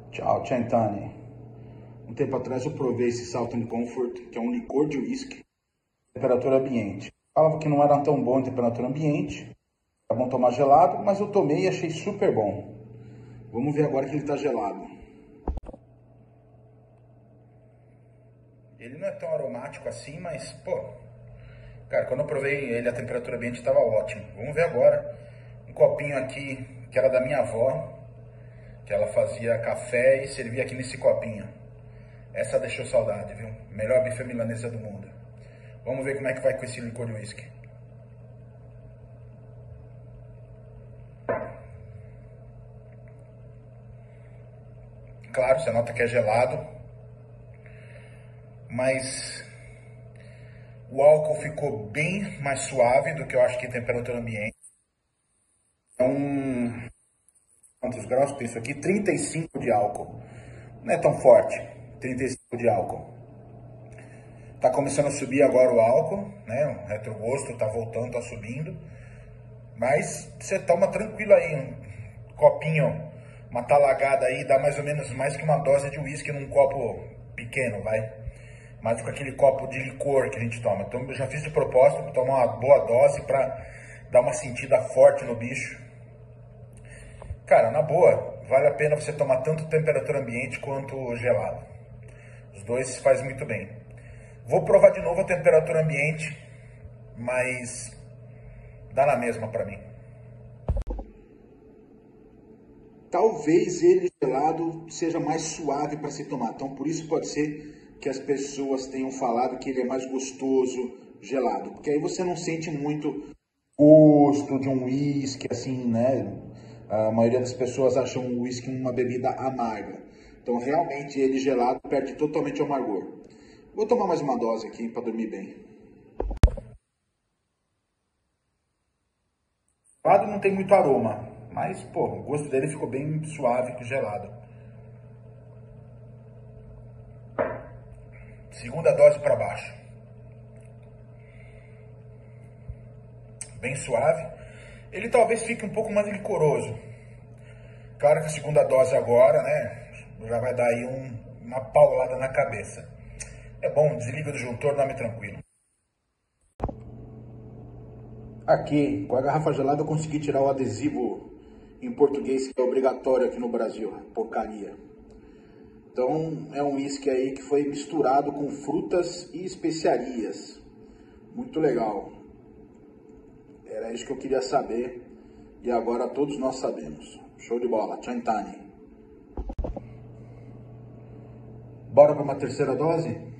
Tchau, Chantani. Um tempo atrás eu provei esse Southern Comfort, que é um licor de uísque, temperatura ambiente. Falava que não era tão bom em temperatura ambiente, é bom tomar gelado, mas eu tomei e achei super bom. Vamos ver agora que ele está gelado. Ele não é tão aromático assim, mas, pô, cara, quando eu provei ele a temperatura ambiente estava ótimo. Vamos ver agora. Um copinho aqui que era da minha avó, que ela fazia café e servia aqui nesse copinho. Essa deixou saudade, viu? Melhor bife milanesa do mundo. Vamos ver como é que vai com esse licor de whisky. Claro, você nota que é gelado, mas o álcool ficou bem mais suave do que eu acho que em temperatura ambiente. Então, quantos graus tem isso aqui? 35 de álcool. Não é tão forte, 35 de álcool. Tá começando a subir agora o álcool, né? O retrogosto tá voltando, tá subindo. Mas você toma tranquilo aí, um copinho, uma talagada aí, dá mais ou menos mais que uma dose de uísque num copo pequeno, vai. Mais do que aquele copo de licor que a gente toma. Então eu já fiz de propósito para tomar uma boa dose para dar uma sentida forte no bicho. Cara, na boa, vale a pena você tomar tanto temperatura ambiente quanto gelado. Os dois faz muito bem. Vou provar de novo a temperatura ambiente, mas dá na mesma para mim. Talvez ele gelado seja mais suave para se tomar. Então por isso pode ser que as pessoas tenham falado que ele é mais gostoso gelado. Porque aí você não sente muito gosto de um uísque, assim, né? A maioria das pessoas acham o uísque uma bebida amarga. Então realmente ele gelado perde totalmente o amargor. Vou tomar mais uma dose aqui para dormir bem. Gelado não tem muito aroma, mas pô, o gosto dele ficou bem suave que gelado. Segunda dose para baixo. Bem suave. Ele talvez fique um pouco mais licoroso. Claro que a segunda dose agora, né, já vai dar aí uma paulada na cabeça. É bom, desliga do disjuntor, dorme tranquilo. Aqui, com a garrafa gelada, eu consegui tirar o adesivo em português que é obrigatório aqui no Brasil, porcaria. Então, é um uísque aí que foi misturado com frutas e especiarias. Muito legal. Era isso que eu queria saber e agora todos nós sabemos. Show de bola, Chantani. Bora para uma terceira dose?